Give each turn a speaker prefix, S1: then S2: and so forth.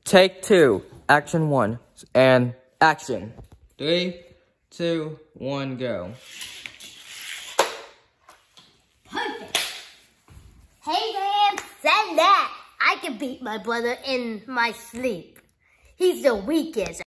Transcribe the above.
S1: Take two. Action one. And action. 3, 2, 1, go.
S2: Perfect. Hey, man, send that. I can beat my brother in my sleep. He's the weakest.